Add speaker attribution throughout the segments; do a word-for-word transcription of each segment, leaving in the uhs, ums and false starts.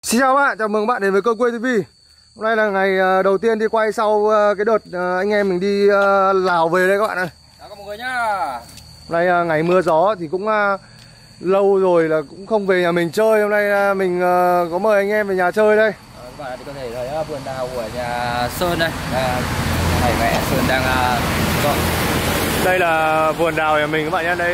Speaker 1: Xin chào các bạn, chào mừng các bạn đến với Cơ Quê ti vi. Hôm nay là ngày đầu tiên đi quay sau cái đợt anh em mình đi Lào về đây các bạn ơi.
Speaker 2: Chào các mọi người nhá.
Speaker 1: Hôm nay ngày mưa gió thì cũng lâu rồi là cũng không về nhà mình chơi. Hôm nay mình có mời anh em về nhà chơi đây.
Speaker 2: À, các bạn thì có thể thấy vườn đào của nhà Sơn đây. À, thầy vẽ Sơn đang dọn.
Speaker 1: Đây là vườn đào nhà mình các bạn nhé. Đây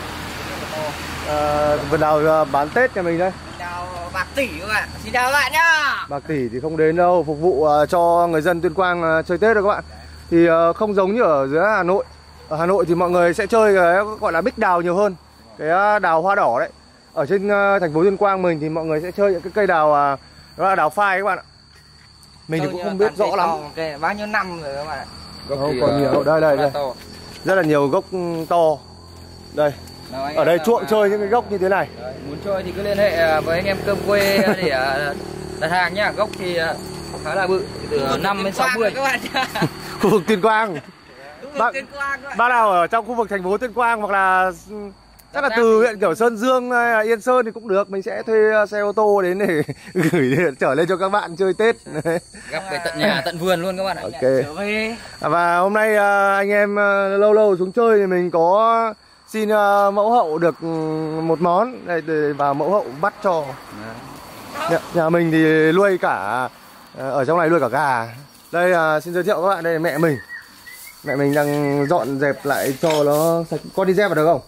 Speaker 1: uh, vườn đào bán Tết nhà mình đây.
Speaker 2: Đào bạc tỷ các bạn. Xin chào các bạn nhá.
Speaker 1: Bạc tỷ thì không đến đâu, phục vụ uh, cho người dân Tuyên Quang uh, chơi Tết rồi các bạn. Thì uh, không giống như ở dưới Hà Nội. Ở Hà Nội thì mọi người sẽ chơi cái gọi là bích đào nhiều hơn, cái uh, đào hoa đỏ đấy. Ở trên uh, thành phố Tuyên Quang mình thì mọi người sẽ chơi những cái cây đào uh, đó là đào phai các bạn ạ. Mình thì cũng không biết rõ lắm.
Speaker 2: Okay, bao nhiêu năm rồi các bạn ạ.
Speaker 1: Gốc không, còn nhiều. Đây đây đây. Rất là nhiều gốc to. Đây. Nào, ở đây chuộng chơi những cái gốc như thế này.
Speaker 2: Đấy, muốn chơi thì cứ liên hệ với anh em Cơm Quê để đặt hàng nhá. Gốc thì khá là bự, từ năm đến sáu mươi các bạn.
Speaker 1: Khu vực Tuyên Quang. Bác, bác nào ở trong khu vực thành phố Tuyên Quang hoặc là chắc là từ huyện kiểu Sơn Dương hay là Yên Sơn thì cũng được, mình sẽ thuê xe ô tô đến để gửi để trở lên cho các bạn chơi Tết.
Speaker 2: Gắp về tận nhà tận vườn luôn các bạn ạ.
Speaker 1: Ok. Và hôm nay anh em lâu lâu xuống chơi thì mình có xin mẫu hậu được một món đây, để vào mẫu hậu bắt cho. Nhà, nhà mình thì nuôi cả ở trong này nuôi cả gà. Đây xin giới thiệu các bạn, đây là mẹ mình. Mẹ mình đang dọn dẹp lại cho nó sạch. Con đi dép vào được không?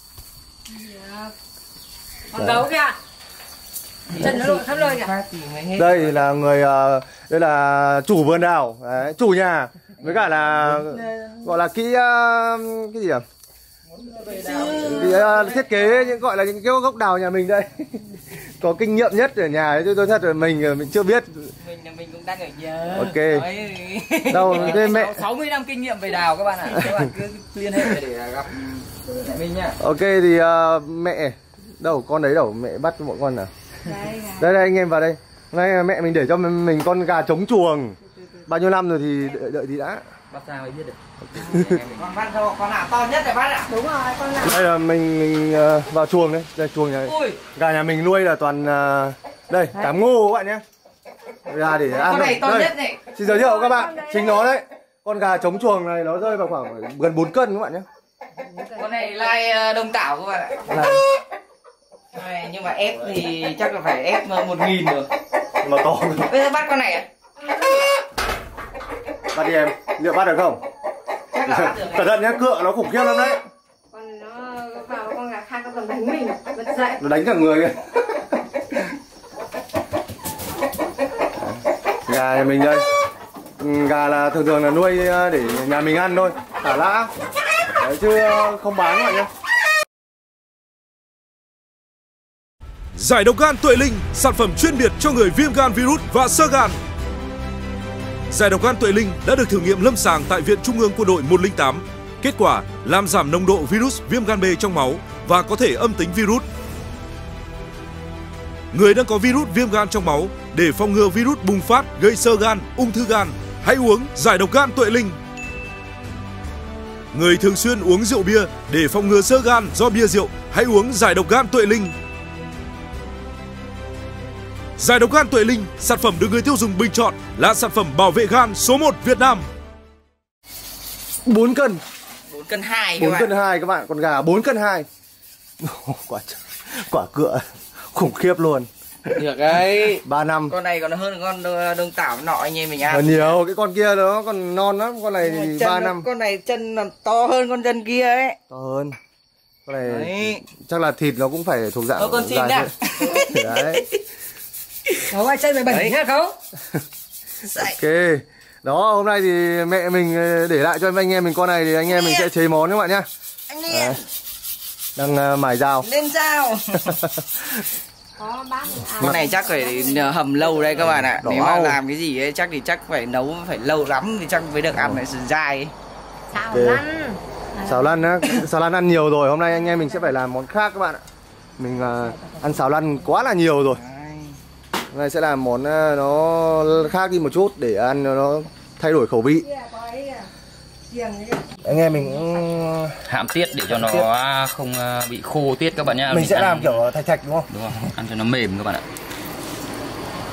Speaker 3: Con gấu kìa. Chân nó lộn khắp nơi kìa.
Speaker 1: Đây là người, đây là chủ vườn đào, đấy, chủ nhà. Với cả là gọi là kỹ cái gì à? Thì, uh, thiết kế những gọi là những cái gốc đào nhà mình đây. Có kinh nghiệm nhất ở nhà chứ tôi thật là mình mình chưa biết.
Speaker 2: Mình mình cũng đang ở nhà.
Speaker 1: Ok. Đâu đây mẹ
Speaker 2: sáu mươi năm kinh nghiệm về đào các bạn ạ. Các bạn cứ liên hệ để gặp mẹ mình nha.
Speaker 1: Ok thì uh, mẹ đâu con đấy đâu mẹ bắt cho bọn con nào. Đây, đây đây anh em vào đây. Nay mẹ mình để cho mình con gà trống chuồng. Bao nhiêu năm rồi thì đợi, đợi thì đã.
Speaker 2: Bắt sao mới biết được. Con bắt thôi, con nào to nhất để bắt ạ.
Speaker 3: Đúng rồi, con nào.
Speaker 1: Đây là mình, mình uh, vào chuồng đây, đây chuồng nhà.
Speaker 2: Ui.
Speaker 1: Gà nhà mình nuôi là toàn uh, đây, cám ngô các bạn nhé. Gà để ăn.
Speaker 2: Con này to
Speaker 1: đây.
Speaker 2: nhất này.
Speaker 1: Xin giới thiệu các bạn, chính nó đấy. Con gà trống chuồng này nó rơi vào khoảng gần bốn cân các bạn nhé.
Speaker 2: Con này lai đông tảo các bạn ạ.
Speaker 1: Này.
Speaker 2: Này, nhưng mà ép thì chắc là phải ép một nghìn được.
Speaker 1: Nó to.
Speaker 2: Bây giờ bắt con này à?
Speaker 1: Bắt đi em, liệu bắt được không?
Speaker 2: Chắc là bắt được.
Speaker 1: Cẩn thận nhé, cựa nó khủng khiếp lắm đấy.
Speaker 3: Con nó vào con gà khác nó còn đánh mình, bật dậy.
Speaker 1: Nó đánh cả người kìa. Gà nhà mình đây. Gà là thường thường là nuôi để nhà mình ăn thôi, thả lã. Đấy, chứ không bán các bạn nhé.
Speaker 4: Giải độc gan Tuệ Linh, sản phẩm chuyên biệt cho người viêm gan virus và xơ gan. Giải độc gan Tuệ Linh đã được thử nghiệm lâm sàng tại Viện Trung ương Quân đội một không tám. Kết quả làm giảm nồng độ virus viêm gan B trong máu và có thể âm tính virus. Người đang có virus viêm gan trong máu, để phòng ngừa virus bùng phát gây xơ gan, ung thư gan, hãy uống giải độc gan Tuệ Linh. Người thường xuyên uống rượu bia để phòng ngừa xơ gan do bia rượu, hãy uống giải độc gan Tuệ Linh. Giải độc gan Tuệ Linh, sản phẩm được người tiêu dùng bình chọn là sản phẩm bảo vệ gan số một Việt Nam.
Speaker 1: bốn cân.
Speaker 2: bốn cân hai.
Speaker 1: bốn cân hai các bạn, con gà bốn cân hai. Quả quả cựa khủng khiếp luôn.
Speaker 2: Được đấy.
Speaker 1: ba năm.
Speaker 2: Con này còn hơn con đông tảo nọ anh em mình ăn.
Speaker 1: Còn nhiều, cái con kia nó còn non lắm, con này thì ba năm.
Speaker 2: Con này chân là to hơn con chân kia ấy.
Speaker 1: To hơn. Con này
Speaker 2: đấy.
Speaker 1: Chắc là thịt nó cũng phải thuộc dạng.
Speaker 2: Thôi con xin đã.
Speaker 1: Đấy.
Speaker 3: Có ai chân mày bẩn hết không?
Speaker 1: Ok. Đó, hôm nay thì mẹ mình để lại cho anh em mình con này thì anh em mình sẽ chế món các bạn nhá.
Speaker 2: Anh em.
Speaker 1: Đang uh, mài dao.
Speaker 2: Lên dao.
Speaker 3: Có bát.
Speaker 2: Con này chắc phải hầm lâu đây các bạn ạ.
Speaker 1: Đỏ
Speaker 2: Nếu mà
Speaker 1: ao.
Speaker 2: làm cái gì ấy chắc thì chắc phải nấu phải lâu lắm thì chắc mới được ăn lại sườn dai.
Speaker 3: Xào
Speaker 1: okay.
Speaker 3: lăn.
Speaker 1: Xào lăn á, xào lăn ăn nhiều rồi, hôm nay anh em mình sẽ phải làm món khác các bạn ạ. Mình uh, ăn xào lăn quá là nhiều rồi. Hôm nay sẽ làm món uh, nó khác đi một chút để ăn nó thay đổi khẩu vị. Anh em mình cũng
Speaker 2: hãm tiết để cho nó không bị khô tiết các bạn nhá.
Speaker 1: Mình, mình sẽ ăn... làm kiểu thạch thạch đúng không?
Speaker 2: Đúng không? Ăn cho nó mềm các bạn ạ.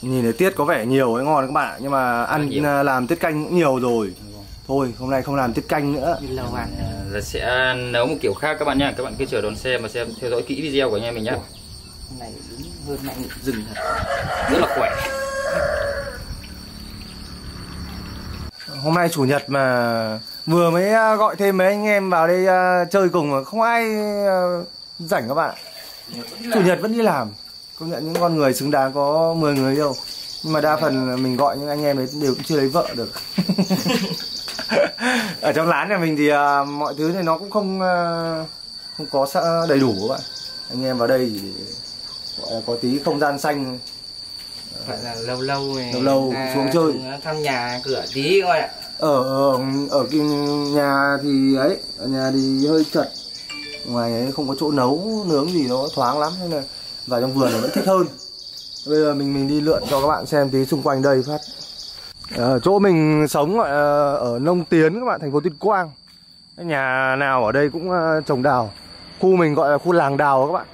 Speaker 1: Nhìn thấy tiết có vẻ nhiều ấy, ngon đấy các bạn ạ. Nhưng mà ăn làm tiết canh cũng nhiều rồi. Thôi hôm nay không làm tiết canh nữa.
Speaker 2: Là sẽ nấu một kiểu khác các bạn nhá. Các bạn cứ chờ đón xem và xem theo dõi kỹ video của anh em mình nhá. Hôm nay đúng hơn mạnh rừng thật. Rất là khỏe.
Speaker 1: Hôm nay chủ nhật mà vừa mới gọi thêm mấy anh em vào đây chơi cùng mà không ai rảnh các bạn. Chủ nhật vẫn đi làm. Công nhận những con người xứng đáng có mười người đâu. Nhưng mà đa phần mình gọi những anh em ấy đều cũng chưa lấy vợ được. Ở trong lán nhà mình thì uh, mọi thứ thì nó cũng không uh, không có đầy đủ các bạn. Anh em vào đây thì gọi là có tí không gian xanh.
Speaker 3: Gọi là lâu lâu này,
Speaker 1: lâu lâu à, xuống chơi
Speaker 3: thăm nhà cửa tí các bạn ạ.
Speaker 1: Ở ở ở cái nhà thì ấy, ở nhà thì hơi chật. Ngoài ấy không có chỗ nấu nướng gì nó thoáng lắm nên là vào trong vườn này vẫn thích hơn. Bây giờ mình mình đi lượn cho các bạn xem tí xung quanh đây phát. Ở chỗ mình sống gọi là ở Nông Tiến các bạn, thành phố Tuyên Quang. Cái nhà nào ở đây cũng trồng đào. Khu mình gọi là khu làng đào các bạn.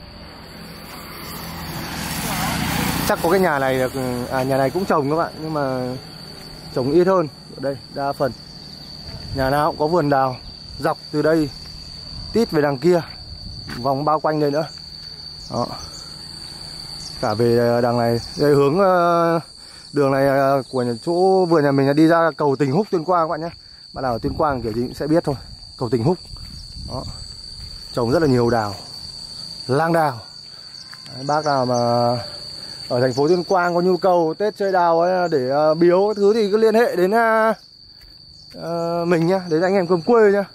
Speaker 1: Chắc có cái nhà này à, nhà này cũng trồng các bạn, nhưng mà trồng ít hơn. Ở đây đa phần nhà nào cũng có vườn đào, dọc từ đây tít về đằng kia, vòng bao quanh đây nữa. Đó. Cả về đằng này, đây hướng đường này của chỗ vườn nhà mình là đi ra cầu Tình Húc Tuyên Quang các bạn nhé. Bạn nào ở Tuyên Quang kiểu gì cũng sẽ biết thôi. Cầu Tình Húc. Đó. Trồng rất là nhiều đào, lang đào. Đấy, bác nào mà ở thành phố Tuyên Quang có nhu cầu Tết chơi đào ấy để uh, biếu thứ thì cứ liên hệ đến uh, uh, mình nhá, đến anh em Cơm Quê nhá.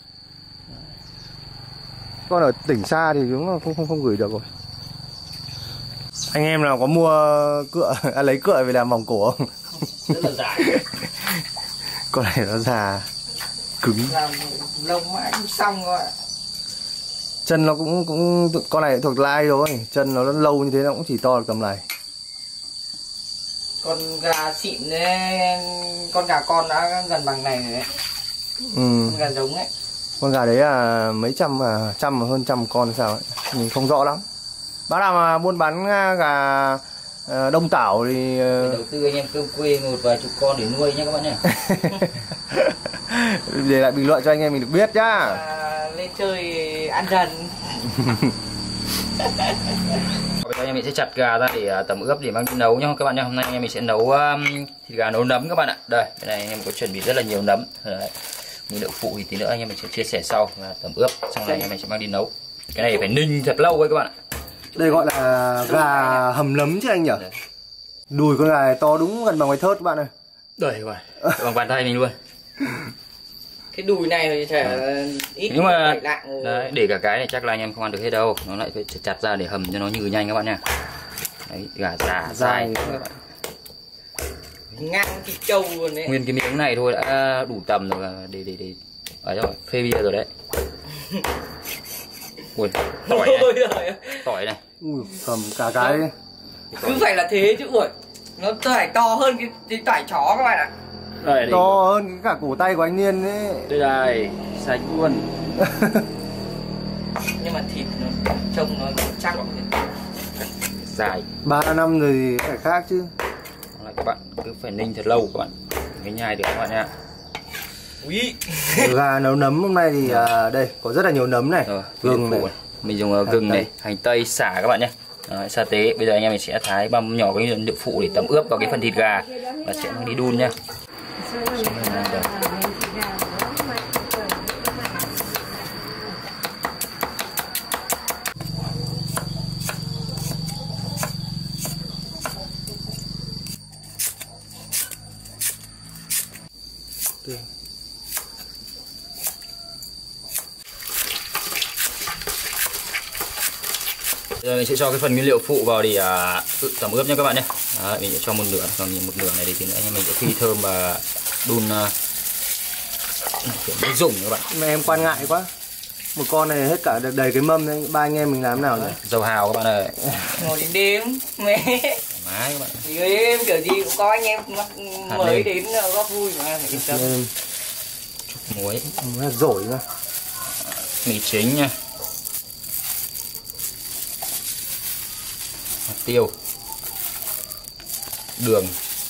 Speaker 1: Còn ở tỉnh xa thì đúng là không không không gửi được rồi. Anh em nào có mua cựa à, lấy cựa về làm vòng cổ không?
Speaker 2: Rất là dài.
Speaker 1: Con này nó già cứng.
Speaker 3: Làm lông mãi không xong rồi.
Speaker 1: Chân nó cũng cũng con này thuộc lai rồi, chân nó lâu như thế nó cũng chỉ to được tầm này.
Speaker 3: Con gà xịn ấy, con gà con đã gần bằng này rồi đấy.
Speaker 1: Ừ.
Speaker 3: Con gà giống ấy.
Speaker 1: Con gà đấy là mấy trăm à, trăm mà hơn trăm con sao ấy. Mình không rõ lắm. Bác nào mà buôn bán gà uh, Đông Tảo thì uh...
Speaker 2: đầu tư anh em Cơm Quê một vài chục con để nuôi nhé các bạn nhé.
Speaker 1: Để lại bình luận cho anh em mình được biết nhá.
Speaker 3: À, lên chơi ăn dần.
Speaker 2: Anh em mình sẽ chặt gà ra để tẩm ướp để mang đi nấu nhá các bạn nhé. Hôm nay anh em mình sẽ nấu um, thịt gà nấu nấm các bạn ạ. Đây, cái này anh em có chuẩn bị rất là nhiều nấm. Đấy. Nguyên liệu phụ thì tí nữa anh em mình sẽ chia sẻ sau và tẩm ướp. Xong này anh em mình sẽ mang đi nấu. Cái này phải ninh thật lâu ấy các bạn ạ.
Speaker 1: Đây gọi là gà hầm nấm chứ anh nhỉ? Đấy. Đùi con gà này to đúng gần bằng cái thớt các bạn ơi.
Speaker 2: Đây rồi, bằng bàn tay mình luôn.
Speaker 3: Cái đùi này thì chả ít.
Speaker 2: Nhưng mà đấy, để cả cái này chắc là anh em không ăn được hết đâu. Nó lại phải chặt ra để hầm cho nó nhừ nhanh các bạn nha. Đấy, gà già dài.
Speaker 3: Ngang thịt trâu luôn đấy.
Speaker 2: Nguyên cái miếng này thôi đã đủ tầm rồi để để để ở rồi phê bia rồi đấy. Ui, tỏi này. Tỏi này.
Speaker 1: Ui, cầm cả cái.
Speaker 3: Cứ phải là thế chứ ui. Nó phải to hơn cái, cái tỏi chó các bạn ạ.
Speaker 2: Đây,
Speaker 1: to hơn cả cổ tay của anh Niên ấy.
Speaker 2: Đây đây, sạch luôn.
Speaker 3: Nhưng mà thịt nó trông nó chắc lắm.
Speaker 2: Dài.
Speaker 1: Ba năm rồi thì phải khác chứ.
Speaker 2: Lại các bạn cứ phải ninh thật lâu các bạn mới nhai được các bạn nha.
Speaker 3: Ui.
Speaker 1: Gà nấu nấm hôm nay thì à, đây có rất là nhiều nấm này.
Speaker 2: Rồi,
Speaker 1: gừng này.
Speaker 2: Mình dùng uh, gừng này, hành tây, sả các bạn nhé. Đấy, sa tế. Bây giờ anh em mình sẽ thái băm nhỏ cái nguyên liệu phụ để tẩm ướp vào cái phần thịt gà và sẽ mang đi đun nhá. Giờ mình sẽ cho cái phần nguyên liệu phụ vào để uh, tự tẩm ướp nha các bạn nhé. Đấy, mình sẽ cho một nửa, còn một nửa này thì tí nữa anh em mình sẽ phi thơm và đun uh, kiểu nước dùng các bạn.
Speaker 1: Mà em quan ngại quá. Một con này hết cả được đầy cái mâm đấy, ba anh em mình làm nào nhỉ?
Speaker 2: Dầu hào các bạn ơi.
Speaker 3: Ngồi đến đêm mẹ.
Speaker 2: Mái các bạn.
Speaker 3: Thì đêm kiểu gì cũng có anh em mới đến góp vui mà phải yên tâm.
Speaker 2: Chút muối.
Speaker 1: Hạt dổi ra.
Speaker 2: Mì chính nha. Hạt tiêu. đường,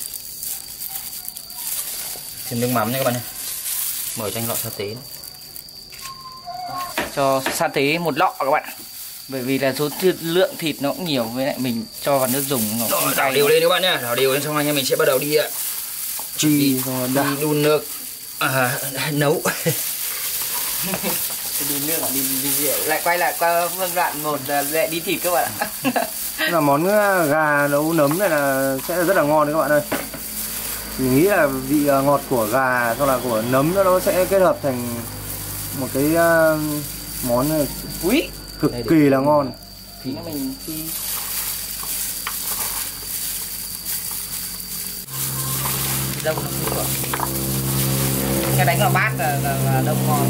Speaker 2: thêm nước mắm nha các bạn nhé. Mở cho anh lọ sa tế,
Speaker 5: cho sa tế một lọ các bạn, bởi vì là số lượng thịt nó cũng nhiều, với lại mình cho vào nước dùng nó cũng
Speaker 2: đảo đều lên các bạn nhé, đảo đều lên xong anh em mình sẽ bắt đầu đi ạ.
Speaker 1: Chi
Speaker 2: đi, đi đun nước à, nấu.
Speaker 5: Đi nước đi, đi, đi lại quay lại qua phân đoạn một lại đi thịt các bạn ạ.
Speaker 1: là món gà nấu nấm này là sẽ rất là ngon đấy các bạn ơi. Mình nghĩ là vị ngọt của gà xong là của nấm nó sẽ kết hợp thành một cái món này
Speaker 5: Úi,
Speaker 1: cực kỳ là ngon.
Speaker 5: thì mình khi đông cái đánh vào bát là, là, là đông ngon.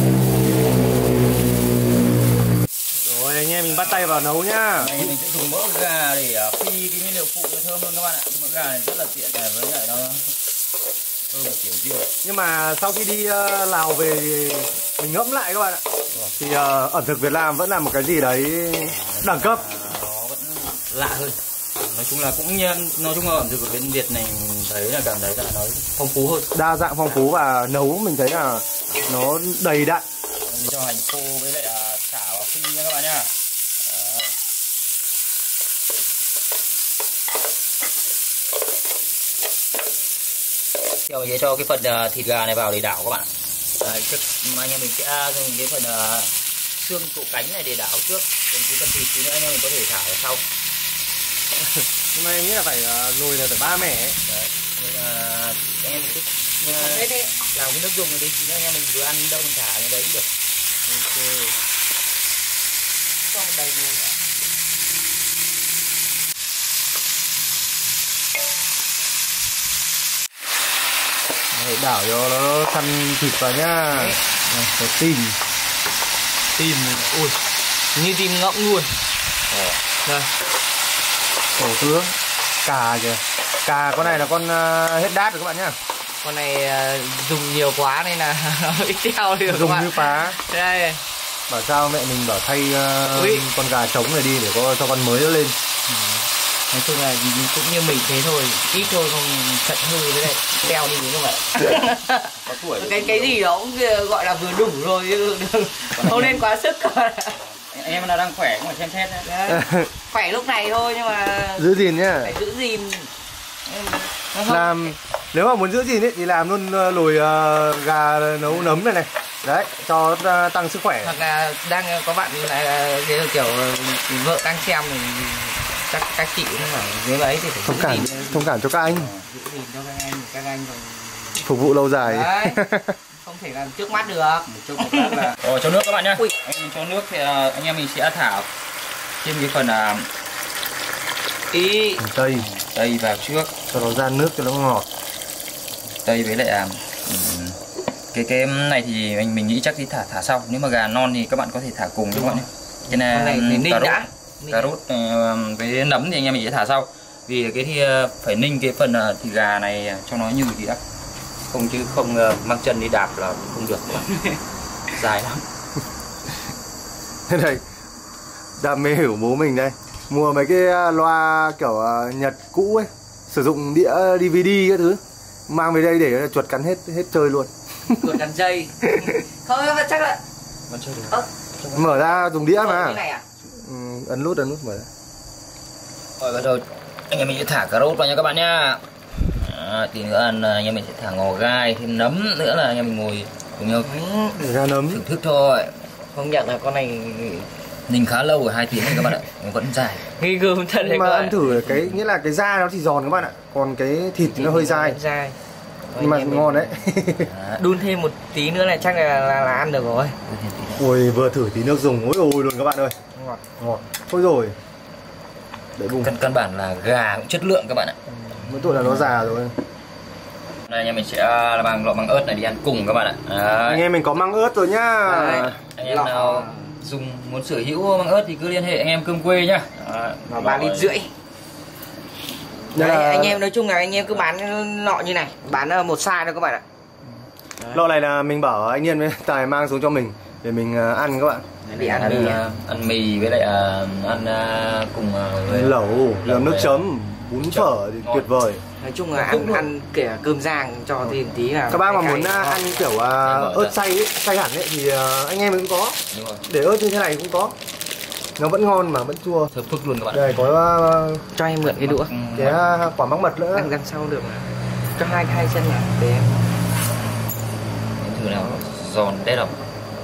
Speaker 1: Rồi anh em mình bắt tay vào nấu nhá.
Speaker 2: Đây mình sẽ dùng mỡ gà để phi cái nguyên liệu phụ nó thơm hơn các bạn ạ. Mỡ gà này rất là tiện này, với lại nó thơm một kiểu riêng.
Speaker 1: Nhưng mà sau khi đi uh, Lào về thì mình ngẫm lại các bạn ạ. Thì uh, ẩm thực Việt Nam vẫn là một cái gì đấy đẳng cấp.
Speaker 2: Nó vẫn lạ hơn. Nói chung là cũng nói chung là ẩm thực của bên Việt này mình thấy là cảm thấy là nó phong phú hơn,
Speaker 1: đa dạng phong phú và nấu mình thấy là nó đầy đặn.
Speaker 2: mình cho hành khô với lại uh, xả vào phi nha các bạn nhá. Rồi sẽ cho cái phần uh, thịt gà này vào để đảo các bạn. Đấy, trước anh em mình sẽ dùng cái phần uh, xương cổ cánh này để đảo trước, còn cái phần thịt thì nữa anh em mình có thể thả vào sau.
Speaker 1: Nhưng mà em nghĩ là phải uh, nồi này phải ba mẻ ấy.
Speaker 2: Đấy, nên là anh em thích uh, làm cái nước dùng này đi, thì nữa anh em mình vừa ăn đâu mình thả lên đấy cũng được.
Speaker 1: Ok.
Speaker 5: Còn đầy đủ nữa.
Speaker 1: Đấy, đảo cho nó săn thịt vào nhá. Này, cái tim.
Speaker 5: Tim, ui, như tim ngỗng luôn. Đây,
Speaker 1: Cổ tướng. Cà kìa. Cà con này là con uh, hết đát rồi các bạn nhá.
Speaker 5: con này uh, dùng nhiều quá nên là nó bị teo đi rồi các
Speaker 1: Dùng
Speaker 5: bạn.
Speaker 1: như phá.
Speaker 5: Đây,
Speaker 1: Bảo sao mẹ mình bảo thay uh,
Speaker 5: Ui.
Speaker 1: con gà trống này đi để có cho con mới nó lên.
Speaker 5: nói chung là cũng như mình thế thôi, ít thôi không thận hư với lại teo đi các bạn.
Speaker 2: Có tuổi
Speaker 5: cái cái gì đó cũng gọi là vừa đủ rồi chứ không nên quá sức.
Speaker 2: anh em nào đang khỏe cũng phải xem xét đấy.
Speaker 5: Khỏe lúc này thôi nhưng mà
Speaker 1: Giữ gìn nhá.
Speaker 5: phải giữ gìn.
Speaker 1: Làm nếu mà muốn giữ gìn ấy thì làm luôn uh, lùi uh, gà nấu nấm này này. Đấy, cho uh, tăng sức khỏe.
Speaker 5: Hoặc là đang có bạn lại là cái kiểu vợ đang xem thì các các chị cũng phải dưới ấy thì phải
Speaker 1: Thông
Speaker 5: giữ
Speaker 1: cảm,
Speaker 5: gìn,
Speaker 1: thông cảm cho các anh.
Speaker 5: giữ gìn cho các anh, các anh còn
Speaker 1: Phục vụ lâu dài.
Speaker 5: đấy, không thể làm trước mắt được.
Speaker 2: Cho một lát là rồi cho nước các bạn nhá.
Speaker 5: Ui.
Speaker 2: Anh em mình cho nước thì uh, anh em mình sẽ thả thêm cái phần uh,
Speaker 5: Ý
Speaker 1: Tây
Speaker 2: tây vào trước,
Speaker 1: cho nó ra nước cho nó ngọt.
Speaker 2: tây với lại uh, cái cái này thì mình mình nghĩ chắc thì thả thả sau, nếu mà gà non thì các bạn có thể thả cùng các bạn nhé. Cái này,
Speaker 5: con này thì ninh
Speaker 2: cà rốt,
Speaker 5: đã.
Speaker 2: cà rốt uh, với nấm thì anh em mình sẽ thả sau, vì cái thì uh, phải ninh cái phần uh, thịt gà này cho nó như thì đã, không chứ không uh, mang chân đi đạp là không được. Dài lắm.
Speaker 1: Thế này, đam mê của bố mình đây. Mua mấy cái loa kiểu uh, Nhật cũ ấy, sử dụng đĩa đê vê đê các thứ, mang về đây để chuột cắn hết hết chơi luôn.
Speaker 5: Chuột cắn dây. Không mà chắc là
Speaker 2: Vẫn chơi được.
Speaker 5: ơ
Speaker 1: Mở ra dùng đĩa mà.
Speaker 5: cái này à?
Speaker 1: Ừ, ấn nút ấn nút mở ra.
Speaker 2: Rồi bắt đầu anh em mình sẽ thả cà rốt vào nha các bạn nhá. À, tí nữa ăn anh em mình sẽ thả ngò gai, thêm nấm nữa là anh em mình ngồi cùng nhau
Speaker 1: Gà nấm.
Speaker 2: thưởng thức thôi.
Speaker 5: Không nhận là con này
Speaker 2: Ninh khá lâu rồi, hai tiếng này các bạn ạ, vẫn dài.
Speaker 5: nghi gươm thật đấy
Speaker 1: Nhưng mà
Speaker 5: các bạn.
Speaker 1: ăn thử cái nghĩa là cái da nó thì giòn các bạn ạ, còn cái thịt thì nó hơi dai.
Speaker 5: dai.
Speaker 1: Nhưng mà ngon đấy.
Speaker 2: À,
Speaker 5: Đun thêm một tí nữa là chắc là là, là ăn được rồi.
Speaker 1: Ôi vừa thử tí nước dùng ôi ôi luôn các bạn ơi.
Speaker 5: Ngọt.
Speaker 1: Ngọt. Thôi rồi. Để bùng.
Speaker 2: căn căn bản là gà cũng chất lượng các bạn ạ.
Speaker 1: Mỗi tuổi là nó già rồi.
Speaker 2: Đây anh em mình sẽ bằng lọ măng ớt này đi ăn cùng các bạn ạ. Đấy.
Speaker 1: Anh em mình có măng ớt rồi nhá.
Speaker 5: Đấy.
Speaker 2: Anh em
Speaker 5: Lọ.
Speaker 2: nào dùng muốn sở hữu măng ớt thì cứ liên hệ anh em Cơm Quê nhá.
Speaker 5: Nó ba lít rưỡi.
Speaker 1: Đây
Speaker 5: Đấy,
Speaker 1: là...
Speaker 5: anh em nói chung là anh em cứ bán nọ như này, bán một size thôi các bạn ạ.
Speaker 1: Lọ này là mình bảo anh Nhiên với Tài mang xuống cho mình để mình uh, ăn các bạn.
Speaker 5: Để ăn
Speaker 2: ăn,
Speaker 5: mì
Speaker 2: uh, ăn mì với lại uh, ăn uh, cùng uh, với
Speaker 1: Lẩu, làm nước
Speaker 2: với-
Speaker 1: chấm. bún phở thì tuyệt vời.
Speaker 5: Nói chung là ăn ăn kể cơm rang cho thêm tí là
Speaker 1: các bác mà
Speaker 5: cay
Speaker 1: muốn
Speaker 5: cay,
Speaker 1: ăn kiểu uh, ớt xay ấy, xay hẳn ấy thì uh, anh em cũng có. Để ớt như thế này cũng có, nó vẫn ngon mà vẫn chua,
Speaker 2: thơm phức luôn các bạn.
Speaker 1: đây có uh,
Speaker 5: cho em mượn cái đũa
Speaker 1: cái uh, quả mắc mật nữa.
Speaker 5: ăn đằng sau được mà. Cho hai hai chân này để em
Speaker 2: thử nào giòn đét không.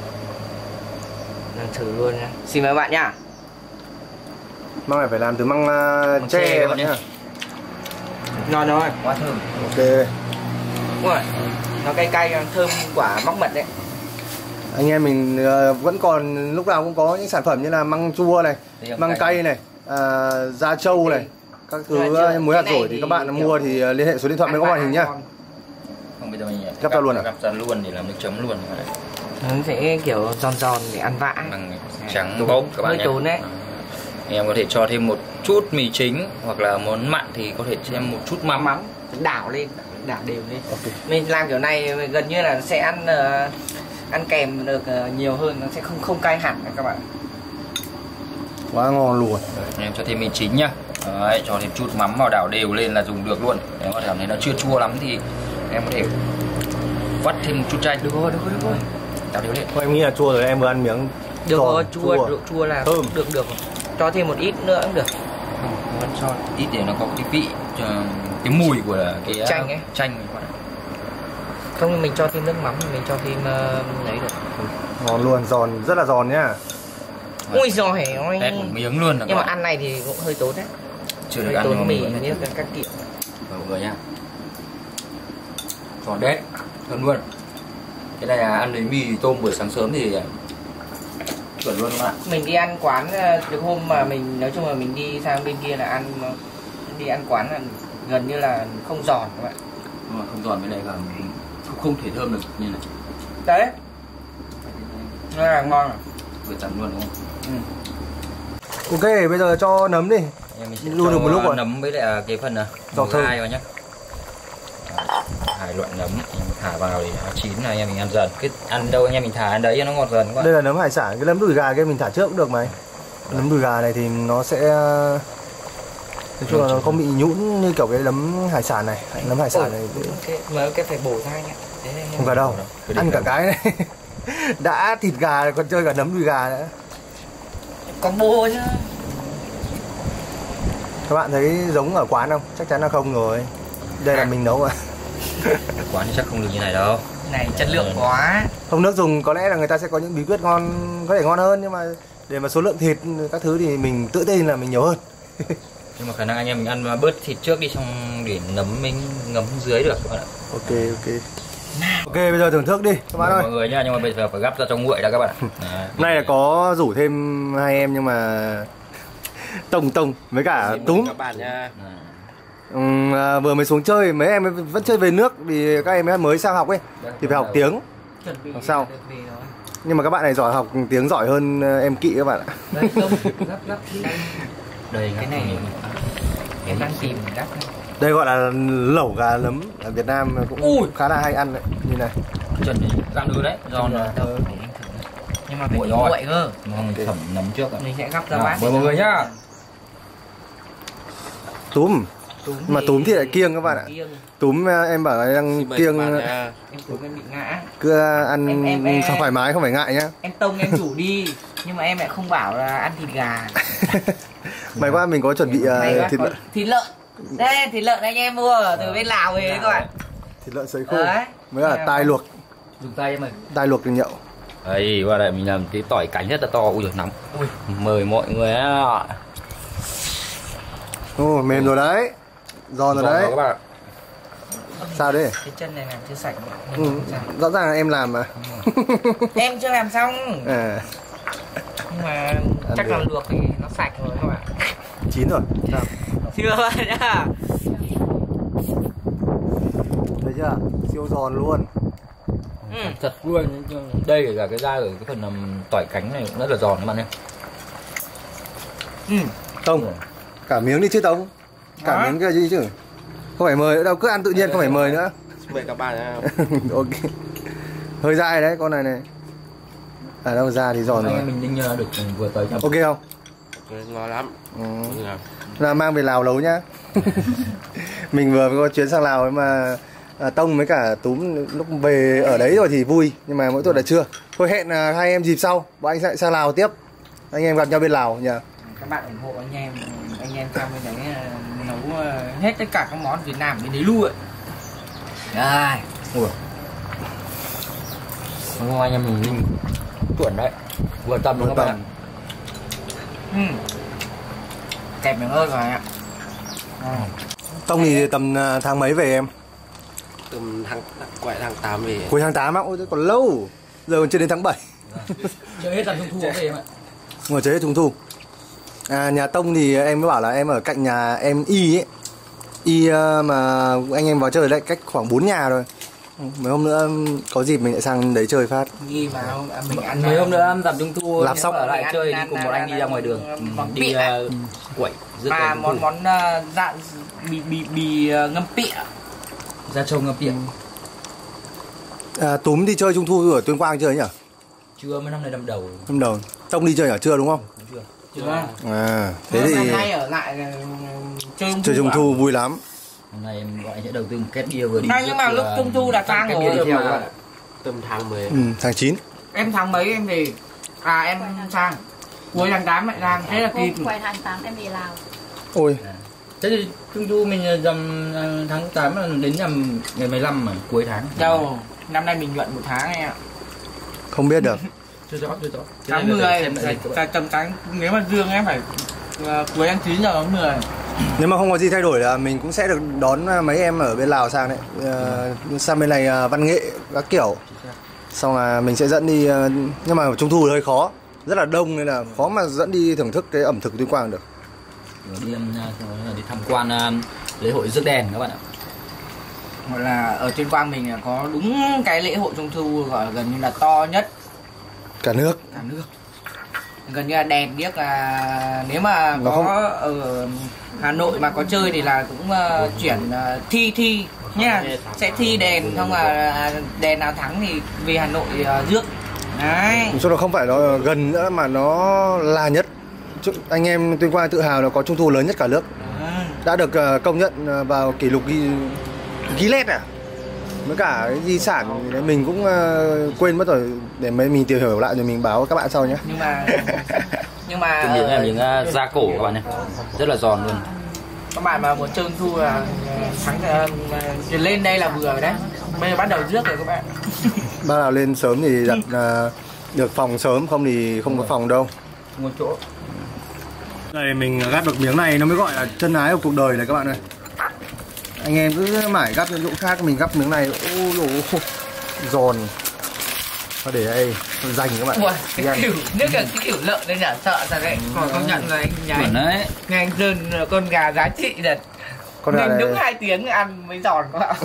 Speaker 5: làm thử luôn nha. Xin mời bạn nhá.
Speaker 1: Măng này phải làm từ măng uh, tre các bạn nhá.
Speaker 5: Ngon rồi,
Speaker 2: Quá thơm.
Speaker 1: Ok.
Speaker 5: đúng rồi, nó cay cay thơm quả mắc mật đấy.
Speaker 1: Anh em mình uh, vẫn còn lúc nào cũng có những sản phẩm như là măng chua này, măng cay này, uh, da trâu này, các thứ uh, muối hạt rổi thì các bạn mua thì uh, liên hệ số điện thoại bên góc màn hình nhá.
Speaker 2: Không, bây giờ mình
Speaker 1: Gắp ra luôn à?
Speaker 2: Gắp ra luôn để làm nước chấm luôn.
Speaker 5: Nó sẽ kiểu giòn giòn để ăn vã.
Speaker 2: Bằng trắng bốc các bạn
Speaker 5: hơi
Speaker 2: nhé.
Speaker 5: tốn đấy.
Speaker 2: Em có thể cho thêm một chút mì chính, hoặc là món mặn thì có thể thêm một chút mắm.
Speaker 5: Mắm đảo lên, đảo đều lên.
Speaker 1: Okay.
Speaker 5: Mình làm kiểu này gần như là sẽ ăn uh, ăn kèm được uh, nhiều hơn, nó sẽ không không cay hẳn các bạn.
Speaker 1: Quá ngon luôn.
Speaker 2: Đấy, em cho thêm mì chính nhá. Đấy, cho thêm chút mắm vào đảo đều lên là dùng được luôn. Nếu mà cảm thấy nó chưa chua lắm thì em có thể vắt thêm một chút chanh.
Speaker 5: Được rồi, được rồi, được rồi.
Speaker 2: Đảo đều lên.
Speaker 1: Thôi em nghĩ là chua rồi, em vừa ăn miếng.
Speaker 5: Được
Speaker 1: giòn,
Speaker 5: rồi, chua, chua, độ chua là
Speaker 1: thơm.
Speaker 5: được được. Cho thêm một ít nữa cũng được.
Speaker 2: Vẫn cho ít để nó có cái vị, cái mùi của cái
Speaker 5: chanh ấy.
Speaker 2: Chanh.
Speaker 5: Không thì mình cho thêm nước mắm thì mình cho thêm uh, lấy được.
Speaker 1: Ngon luôn, giòn, rất là giòn nhá.
Speaker 5: Ui giời ơi.
Speaker 2: Tét một miếng luôn.
Speaker 5: Nhưng mà ăn này thì cũng hơi tốn đấy.
Speaker 2: Chưa được
Speaker 5: hơi
Speaker 2: ăn
Speaker 5: tốn mì
Speaker 2: nhưng mà
Speaker 5: biết các kiểu.
Speaker 2: mọi người nha. Giòn đét, thơm luôn. Cái này là ăn với mì tôm buổi sáng sớm thì chuẩn luôn các bạn.
Speaker 5: Mình đi ăn quán được hôm mà mình nói chung là mình đi sang bên kia là ăn đi ăn quán là gần như là không giòn các bạn.
Speaker 2: Nhưng mà không giòn bên này là không, không thể thơm được như này.
Speaker 5: Đấy. Nó là ngon.
Speaker 2: Vừa chấm luôn đúng không?
Speaker 5: Ừ.
Speaker 1: Ok, bây giờ cho nấm đi.
Speaker 2: Em mình sẽ
Speaker 1: Luôn được một lúc rồi.
Speaker 2: Nấm với lại cái phần
Speaker 1: rau thơm
Speaker 2: vào nhá. Hai loại nấm em thả vào để nó chín này anh em mình ăn dần. Cứ ăn đâu anh em mình thả ăn đấy cho nó ngọt dần các bạn.
Speaker 1: Đây là nấm hải sản, cái nấm đùi gà kia mình thả trước cũng được mày. Nấm đùi gà này thì nó sẽ nói chung là nó không bị nhũn như kiểu cái nấm hải sản này. Nấm hải sản này
Speaker 5: Cái mà cái phải bổ ra nhá.
Speaker 1: không phải đâu. Ăn cả cái này. Đã thịt gà rồi còn chơi cả nấm đùi gà nữa.
Speaker 5: Có bồ chứ.
Speaker 1: Các bạn thấy giống ở quán không? Chắc chắn là không rồi. Đây là mình nấu à.
Speaker 2: Quán thì chắc không được như này đâu.
Speaker 5: Này chất lượng quá.
Speaker 1: Không, nước dùng có lẽ là người ta sẽ có những bí quyết ngon, có thể ngon hơn, nhưng mà để mà số lượng thịt các thứ thì mình tự tin là mình nhiều hơn.
Speaker 2: Nhưng mà khả năng anh em mình ăn bớt thịt trước đi, xong để nấm mình ngấm dưới được các bạn ạ.
Speaker 1: Ok ok. Ok, bây giờ thưởng thức đi các bạn ơi.
Speaker 2: Mọi người nha, nhưng mà bây giờ phải gắp ra cho nguội đã các bạn. Hôm
Speaker 1: nay là có rủ thêm hai em nhưng mà Tông Tông với cả Túm
Speaker 5: các bạn nha.
Speaker 1: ừ, à, vừa mới xuống chơi, mấy em vẫn chơi về nước vì các em mới sang học ấy thì phải học tiếng học sau. Nhưng mà các bạn này giỏi học tiếng, giỏi hơn em Kỵ các bạn ạ.
Speaker 5: Đây không, gấp gấp đây.
Speaker 2: Đây
Speaker 5: Cái này em đang tìm gấp.
Speaker 1: Đây gọi là lẩu gà nấm, ở Việt Nam cũng
Speaker 2: Ui,
Speaker 1: khá là hay ăn đấy, như này.
Speaker 2: chân này gan được đấy, giòn rồi.
Speaker 5: Nhưng mà phải
Speaker 2: Nguội
Speaker 5: nguội
Speaker 2: rồi.
Speaker 5: cơ.
Speaker 2: Ngon thẩm nấm trước ạ.
Speaker 5: Mình sẽ gấp ra
Speaker 2: À,
Speaker 5: bát.
Speaker 2: mời mọi người nhá.
Speaker 1: Túm. Mà túm thì lại kiêng các bạn ạ. Túm em bảo là đang kiêng,
Speaker 5: Em túm em bị ngã.
Speaker 1: cứ ăn
Speaker 5: Em- em- em-
Speaker 1: sao thoải mái, không phải ngại nhá.
Speaker 5: Em tông em chủ đi, nhưng mà em lại không bảo là ăn thịt gà.
Speaker 1: May quá mình có chuẩn bị
Speaker 5: May
Speaker 1: uh,
Speaker 5: quá,
Speaker 1: thịt
Speaker 5: có
Speaker 1: lợn,
Speaker 5: thịt lợn. Đây, thịt lợn anh em mua từ bên Lào về các bạn.
Speaker 1: thịt lợn sấy khô
Speaker 5: Đấy.
Speaker 1: với cả tai luộc,
Speaker 2: Dùng tay cho mình.
Speaker 1: tai luộc từ nhậu.
Speaker 2: Đây, qua đây mình làm cái tỏi cánh rất là to. Ui giời, nóng. Ui, mời mọi người á.
Speaker 1: Ồ, mềm rồi đấy, giòn rồi đấy.
Speaker 2: Các bạn.
Speaker 1: Sao đấy?
Speaker 5: Cái chân này làm chưa sạch.
Speaker 1: Ừ, rõ ràng là em làm mà.
Speaker 5: Em chưa làm xong.
Speaker 1: À,
Speaker 5: Nhưng mà chắc
Speaker 1: được.
Speaker 5: là luộc thì nó sạch rồi các bạn.
Speaker 1: chín rồi. Sao?
Speaker 5: Chưa bạn nhá.
Speaker 1: Thấy chưa? Siêu giòn luôn.
Speaker 5: Ừ.
Speaker 2: Thật luôn. Đây là cái da ở cái phần um, tỏi cánh này cũng rất là giòn các bạn nhé.
Speaker 5: Ừ.
Speaker 1: Tông, cả miếng đi chứ Tông. Cả
Speaker 5: Đó.
Speaker 1: miếng kia đi chứ. Không phải mời nữa đâu, cứ ăn tự nhiên, không phải mời nữa.
Speaker 5: Mời các bạn nha.
Speaker 1: Ok. Hơi dai đấy con này này. À đâu, da thì giòn
Speaker 2: Anh
Speaker 1: rồi.
Speaker 2: em mình Ninh được vừa tới trăm.
Speaker 1: Ok không?
Speaker 5: Ngon lắm.
Speaker 1: Ừ. là mang về Lào nấu nhá. Mình vừa có chuyến sang Lào mà à, Tông với cả Túm lúc về ở đấy rồi thì vui, nhưng mà mỗi tuần là chưa. Thôi hẹn à, hai em dịp sau, bọn anh sẽ sang Lào tiếp. Anh em gặp nhau bên Lào nhỉ.
Speaker 5: Các bạn ủng hộ anh em, anh em sang bên đấy nấu hết tất cả các món Việt Nam bên đấy luôn ấy. Đây.
Speaker 2: Ủa. Hôm anh em mình đi tuần đấy. Vừa tầm luôn các bạn.
Speaker 5: Ừ. Kẹp miếng ơi rồi ạ.
Speaker 1: Tông thì tầm tháng mấy về em?
Speaker 6: Tầm tháng quậy tháng tám về.
Speaker 1: Cuối tháng tám á, ôi còn lâu. Giờ còn chưa đến tháng bảy.
Speaker 2: Chơi hết tầm trung thu về em ạ.
Speaker 1: Ngồi chơi hết trung thu. À, nhà Tông thì em mới bảo là em ở cạnh nhà em Y ấy. Y mà anh em vào chơi lại cách khoảng bốn nhà rồi. Mấy hôm nữa có dịp mình lại sang đấy chơi phát.
Speaker 5: Ghi mà mình ăn
Speaker 2: mấy hôm nữa tầm trung thu
Speaker 1: lạp sóc
Speaker 2: ở lại chơi đi cùng bọn anh đi ra ngoài đường. Đi quẩy
Speaker 5: mà món món dạng bì bì bì ngâm pịa.
Speaker 2: Ra trâu ngâm pịa.
Speaker 1: À, Túm đi chơi trung thu ở Tuyên Quang chơi nhỉ?
Speaker 2: Chưa, mấy năm này năm đầu.
Speaker 1: Năm đầu. Tông đi chơi ở chưa đúng không?
Speaker 2: Chưa.
Speaker 5: Chưa.
Speaker 1: À, thế thì
Speaker 5: năm nay ở lại chơi trung thu,
Speaker 1: chơi trung thu vui lắm.
Speaker 2: Hôm nay bọn anh sẽ đầu tư một két bia vừa đi.
Speaker 5: Nhưng mà lúc trung thu đã sang rồi.
Speaker 6: Tầm tháng mười.
Speaker 1: Ừ, tháng chín.
Speaker 5: Em tháng mấy em về? À em sang. Cuối tháng tám lại sang, thế là kịp.
Speaker 3: Cuối tháng tám em về Lào.
Speaker 1: Ôi.
Speaker 2: Thế thì trung thu mình dầm tháng tám là đến nhầm ngày mười lăm mà cuối tháng.
Speaker 5: Đâu, năm nay mình nhuận một tháng này ạ.
Speaker 1: Không biết được.
Speaker 2: Chưa rõ, chưa rõ.
Speaker 5: Tháng mười, phải tầm tháng, nếu mà dương em phải uh, cuối tháng chín giờ tháng mười.
Speaker 1: Nếu mà không có gì thay đổi là mình cũng sẽ được đón mấy em ở bên Lào sang đấy. Uh, sang bên này uh, văn nghệ các kiểu. Xong là mình sẽ dẫn đi, uh, nhưng mà trung thu hơi khó, rất là đông nên là khó mà dẫn đi thưởng thức cái ẩm thực Tuyên Quang được.
Speaker 2: Đi, đi tham quan uh, lễ hội rước đèn các bạn ạ.
Speaker 5: Gọi là ở Tuyên Quang mình là có đúng cái lễ hội trung thu gọi là gần như là to nhất
Speaker 1: cả nước.
Speaker 5: Cả nước. Gần như là đèn điếc là nếu mà
Speaker 1: Nó
Speaker 5: có
Speaker 1: không...
Speaker 5: ở Hà Nội mà có chơi thì là cũng uh, chuyển uh, thi thi nhá, sẽ thi đèn không là đèn nào thắng thì về Hà Nội uh, rước. Đấy.
Speaker 1: Cho nó không phải nó gần nữa mà nó là nhất. Anh em Tuyên Quang tự hào là có trung thu lớn nhất cả nước. À. Đã được uh, công nhận uh, vào kỷ lục ghi Guinness à. Với cả cái di sản đấy mình cũng uh, quên mất rồi, để mấy mình tìm hiểu lại rồi mình báo các bạn sau nhé.
Speaker 5: Nhưng mà nhưng mà
Speaker 2: cái miếng này miếng uh, da cổ các bạn nhé, rất là giòn luôn.
Speaker 5: Các bạn mà muốn chơi trung thu là sáng uh, lên đây là vừa rồi đấy. Bây giờ bắt đầu rước rồi các bạn.
Speaker 1: Bắt đầu lên sớm thì đặt uh, được phòng sớm, không thì không có phòng đâu.
Speaker 2: Không có chỗ.
Speaker 1: Đây mình gắp được miếng này nó mới gọi là chân ái của cuộc đời này các bạn ơi. Anh em cứ mãi gắp những chỗ khác, mình gắp miếng này ôi dồi, giòn. Thôi để đây dành các bạn.
Speaker 5: Ui, cái kiểu nước là cái kiểu lợn đây nhỉ, sợ thật đấy. Còn công nhận là anh nhái.
Speaker 2: Đấy.
Speaker 5: Nghe anh Sơn con gà giá trị thật.
Speaker 1: Con gà
Speaker 5: mình
Speaker 1: này...
Speaker 5: đúng hai tiếng ăn mới giòn các bạn.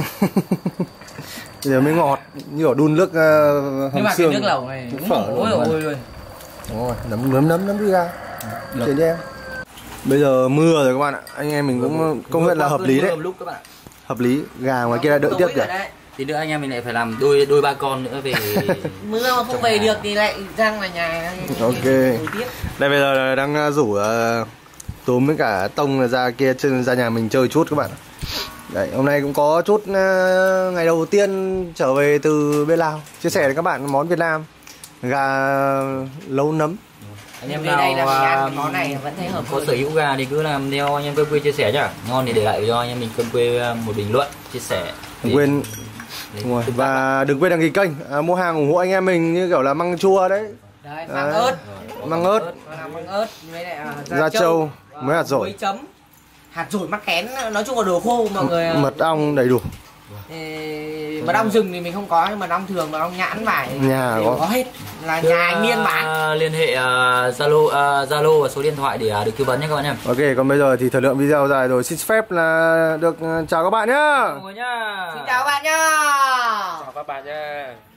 Speaker 1: Giờ mới ngọt, như ở đun nước uh, hầm
Speaker 5: nhưng mà
Speaker 1: xương.
Speaker 5: cái nước lẩu này
Speaker 1: đúng phở
Speaker 5: ôi ôi luôn.
Speaker 1: Rồi, nấm nấm nấm nấm đi ra. Chuyển đi em. Bây giờ mưa rồi các bạn ạ. Anh em mình cũng công nhận là hợp lý đấy.
Speaker 2: Lúc các bạn.
Speaker 1: Hợp lý, gà ngoài kia đã đợi tiếp kìa.
Speaker 2: Tí nữa anh em mình lại phải làm đôi đôi ba con nữa về.
Speaker 5: Mưa mà không về được thì lại răng vào nhà.
Speaker 1: Ok. Đây bây giờ đang rủ uh, Túm với cả Tông ra kia ra nhà mình chơi chút các bạn. Đấy, hôm nay cũng có chút uh, ngày đầu tiên trở về từ bên Lào, chia sẻ với các bạn món Việt Nam, gà nấu nấm.
Speaker 2: Anh em
Speaker 5: nào đây là mình ăn
Speaker 2: uh,
Speaker 5: cái món này vẫn thấy hợp.
Speaker 2: Có sở hữu gà thì cứ làm theo anh em quê quê chia sẻ nhá. Ngon thì để lại cho anh em mình quê quê một bình luận chia sẻ.
Speaker 1: Đừng quên rồi. Và đừng quên đăng ký kênh, à, mua hàng ủng hộ anh em mình như kiểu là măng chua đấy.
Speaker 5: Đấy, măng à, ớt.
Speaker 1: Măng ớt.
Speaker 5: Măng ớt với lại uh,
Speaker 1: da trâu, mới hạt dổi.
Speaker 5: Chấm. Hạt dổi mắc kén, nói chung là đồ khô mọi người.
Speaker 1: Mật ong đầy đủ.
Speaker 5: Ê, mật ong rừng thì mình không có, nhưng mà ong thường, mật ong nhãn vải
Speaker 1: nhà có.
Speaker 5: có hết. Là nhà anh Niên bán.
Speaker 2: Liên hệ Zalo uh, Zalo uh, và số điện thoại để uh, được tư vấn nhé các bạn nhé.
Speaker 1: Ok, còn bây giờ thì thời lượng video dài rồi, xin phép là được uh, chào các bạn nhá.
Speaker 5: Xin chào các bạn nhá.
Speaker 6: Chào các bạn nhé.